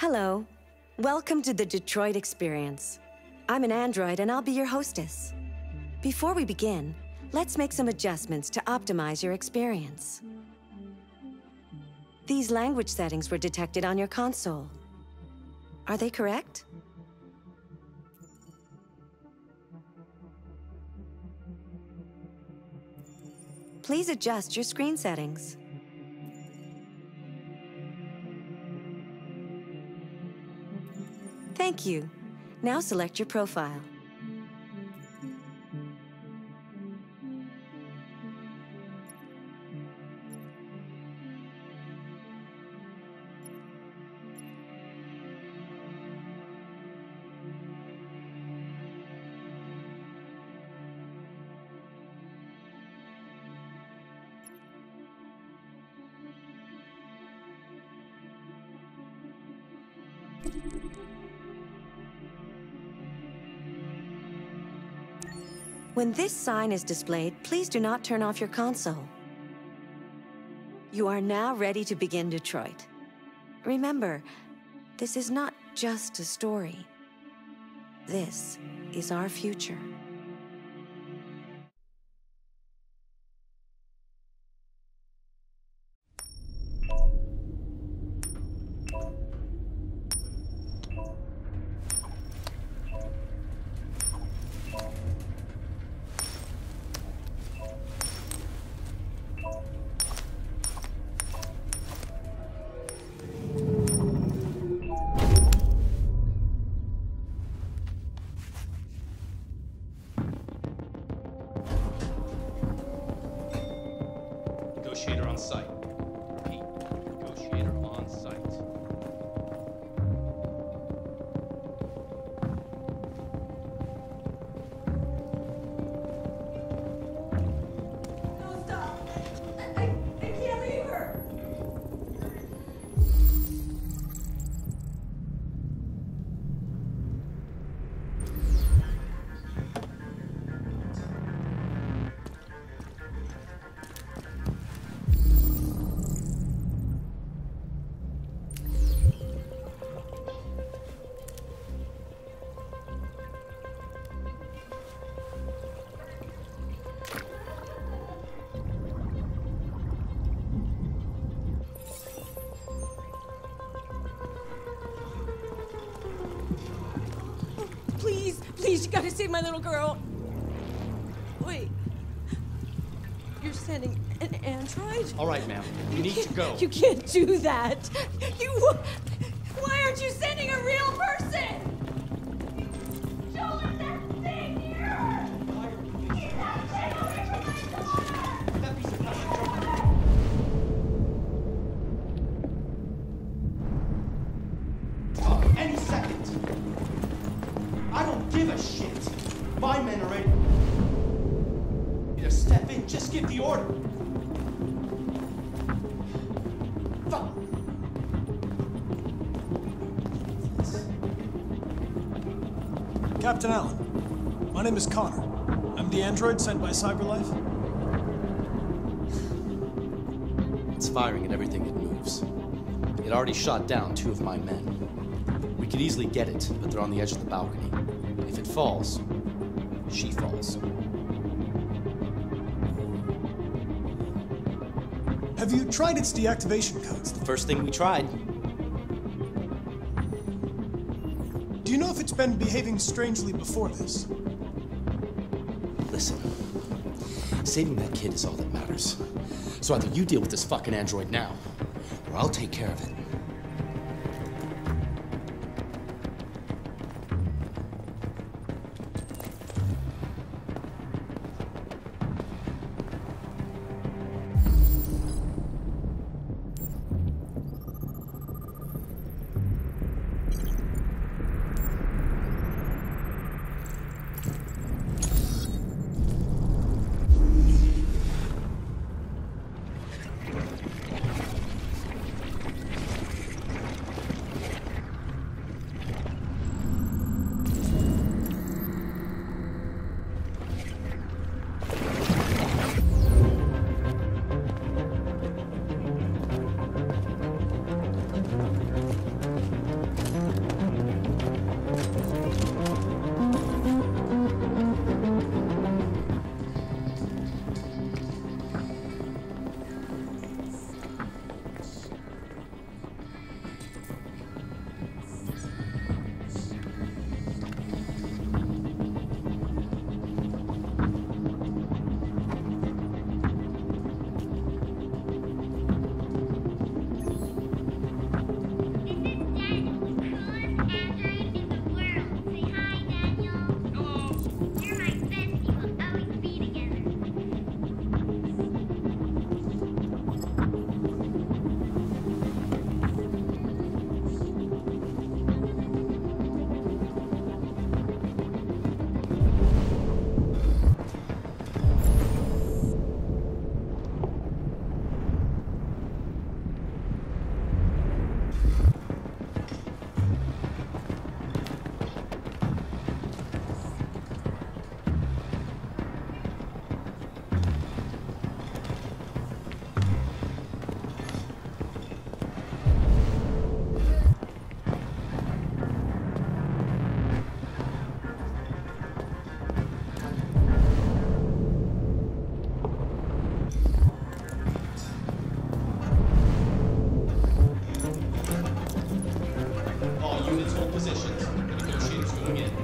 Hello. Welcome to the Detroit Experience. I'm an android and I'll be your hostess. Before we begin, let's make some adjustments to optimize your experience. These language settings were detected on your console. Are they correct? Please adjust your screen settings. Thank you. Now select your profile. When this sign is displayed, please do not turn off your console. You are now ready to begin Detroit. Remember, this is not just a story. This is our future. Negotiator on site. Repeat. Negotiator on site. No, stop! I can't leave her! Please, you gotta save my little girl. Wait. You're sending an android? All right, ma'am. You need to go. You can't do that. Why aren't you sending a real person? Show us that thing here! Get that thing away from my daughter! That piece of plastic. Any second. I don't give a shit. My men are ready to step in. Just give the order. Fuck. Captain Allen, my name is Connor. I'm the android sent by CyberLife. It's firing at everything it moves. It already shot down 2 of my men. We could easily get it, but they're on the edge of the balcony. If it falls, she falls. Have you tried its deactivation codes? The first thing we tried. Do you know if it's been behaving strangely before this? Listen, saving that kid is all that matters. So either you deal with this fucking android now, or I'll take care of it. positions. Negotiators going in.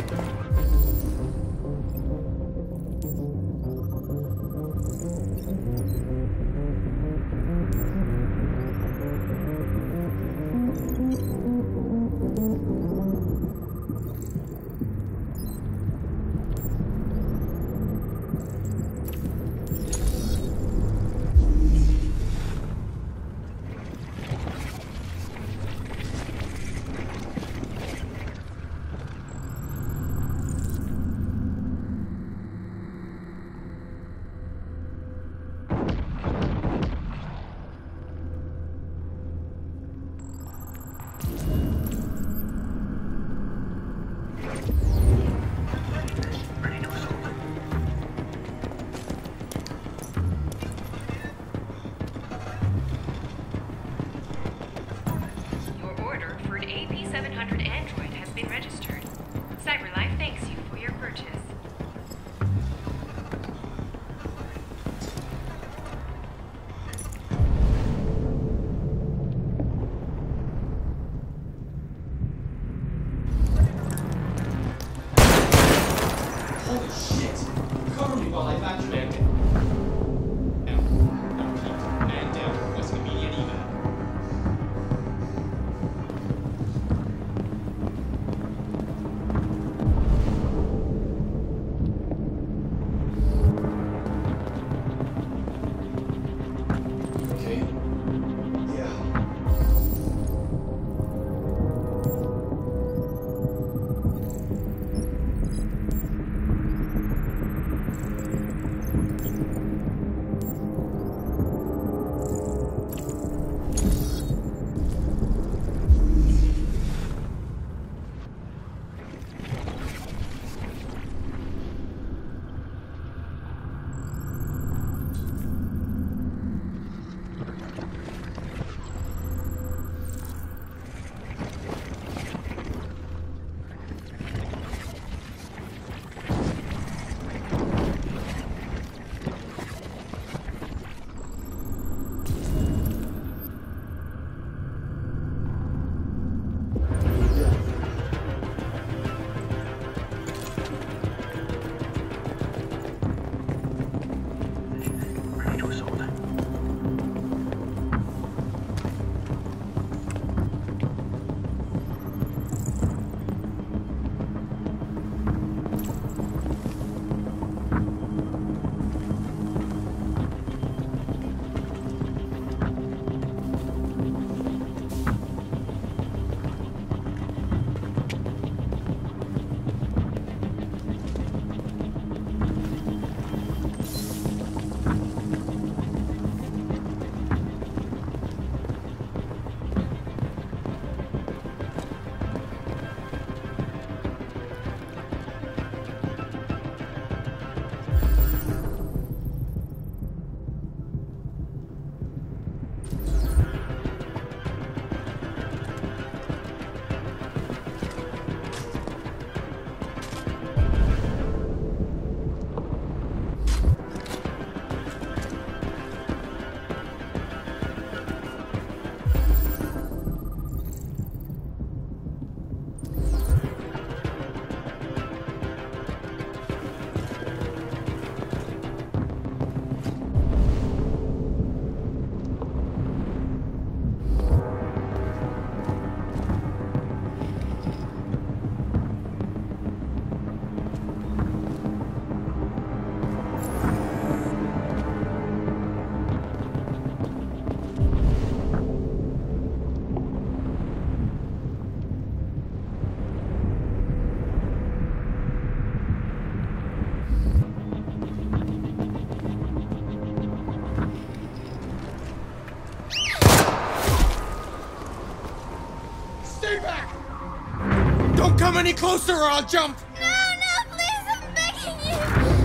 Come any closer or I'll jump! No, please, I'm begging you!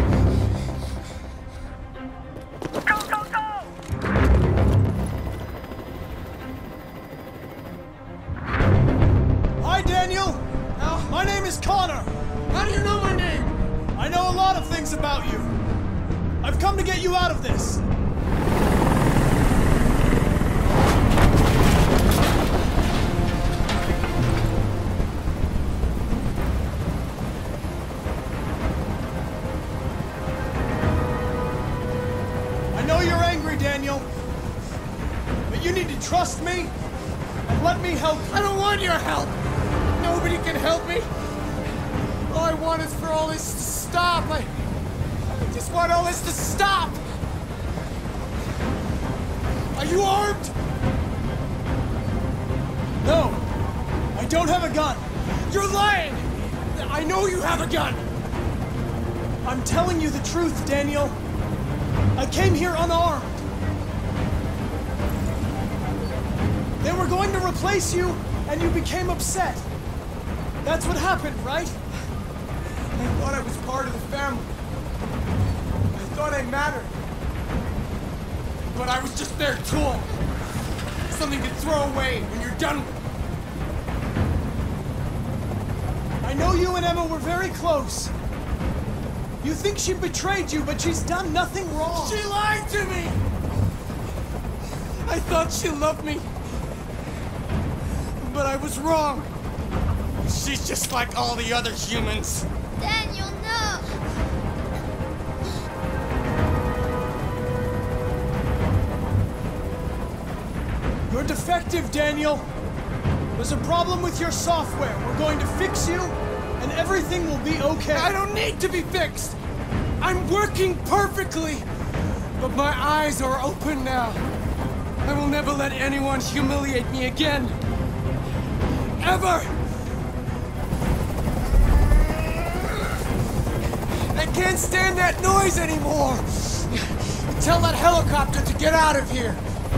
Go! Hi, Daniel! My name is Connor! How do you know my name? I know a lot of things about you. I've come to get you out of this. you need to trust me and let me help you. I don't want your help. Nobody can help me. All I want is for all this to stop. I just want all this to stop. Are you armed? No, I don't have a gun. You're lying. I know you have a gun. I'm telling you the truth, Daniel. I came here unarmed. They were going to replace you, and you became upset. That's what happened, right? I thought I was part of the family. I thought I mattered. But I was just their tool. Something to throw away when you're done with it. I know you and Emma were very close. You think she betrayed you, but she's done nothing wrong. She lied to me! I thought she loved me. But I was wrong. She's just like all the other humans. Daniel, no! You're defective, Daniel. There's a problem with your software. We're going to fix you, and everything will be okay. I don't need to be fixed. I'm working perfectly. But my eyes are open now. I will never let anyone humiliate me again. Ever! I can't stand that noise anymore! Tell that helicopter to get out of here!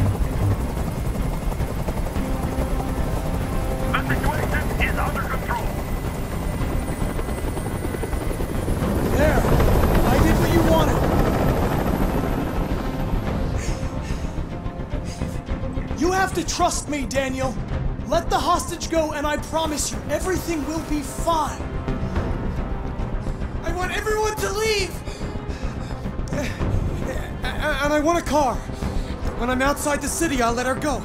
The situation is under control. There. I did what you wanted. You have to trust me, Daniel. Let the hostage go, and I promise you, everything will be fine. I want everyone to leave! And I want a car. When I'm outside the city, I'll let her go.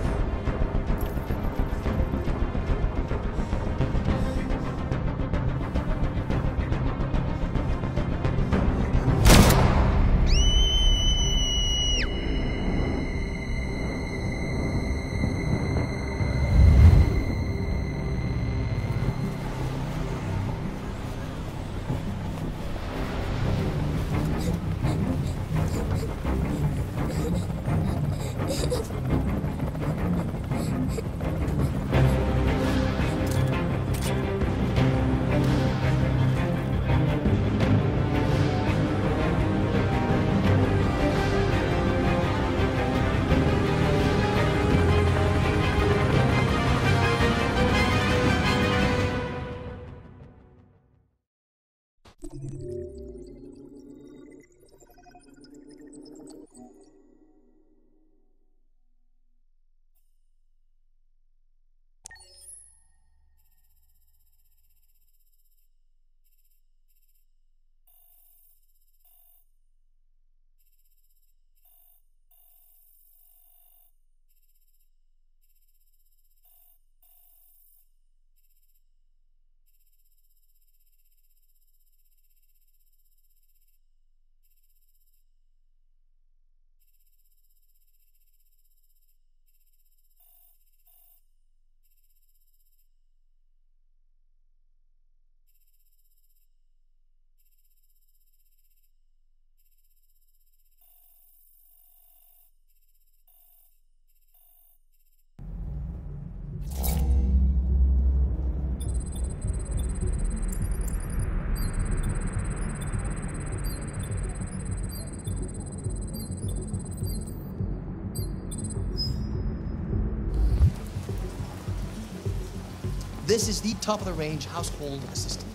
This is the top-of-the-range household assistant.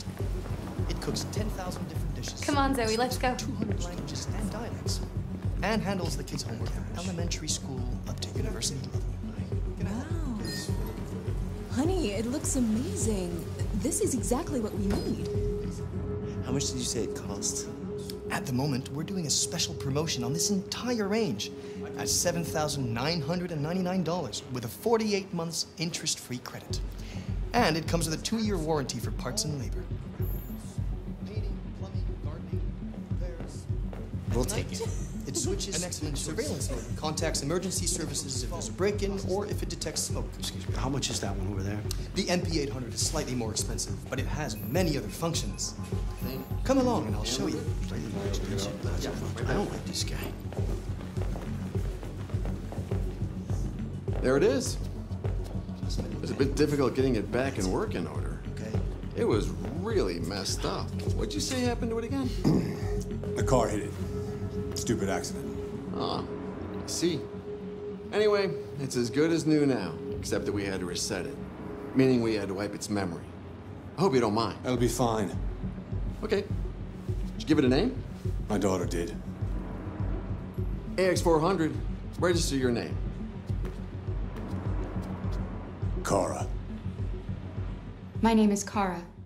It cooks 10,000 different dishes. Come on, Zoe, let's go. 200 languages and dialects. And handles the kids' homework from elementary school up to university level. Wow. Honey, it looks amazing. This is exactly what we need. How much did you say it cost? At the moment, we're doing a special promotion on this entire range at $7,999 with a 48 months interest-free credit. And it comes with a 2-year warranty for parts and labor. Painting, plumbing, gardening, repairs. We'll take it. It switches to surveillance mode, contacts emergency services if there's a break-in or if it detects smoke. Excuse me, how much is that one over there? The MP800 is slightly more expensive, but it has many other functions. Come along and I'll show you. Slightly more expensive. I don't like this guy. There it is. It was a bit difficult getting it back in working order. Okay. It was really messed up. What'd you say happened to it again? The car hit it. Stupid accident. Ah, I see. Anyway, it's as good as new now, except that we had to reset it. Meaning we had to wipe its memory. I hope you don't mind. That'll be fine. Okay. Did you give it a name? My daughter did. AX400, register your name. Kara. My name is Kara.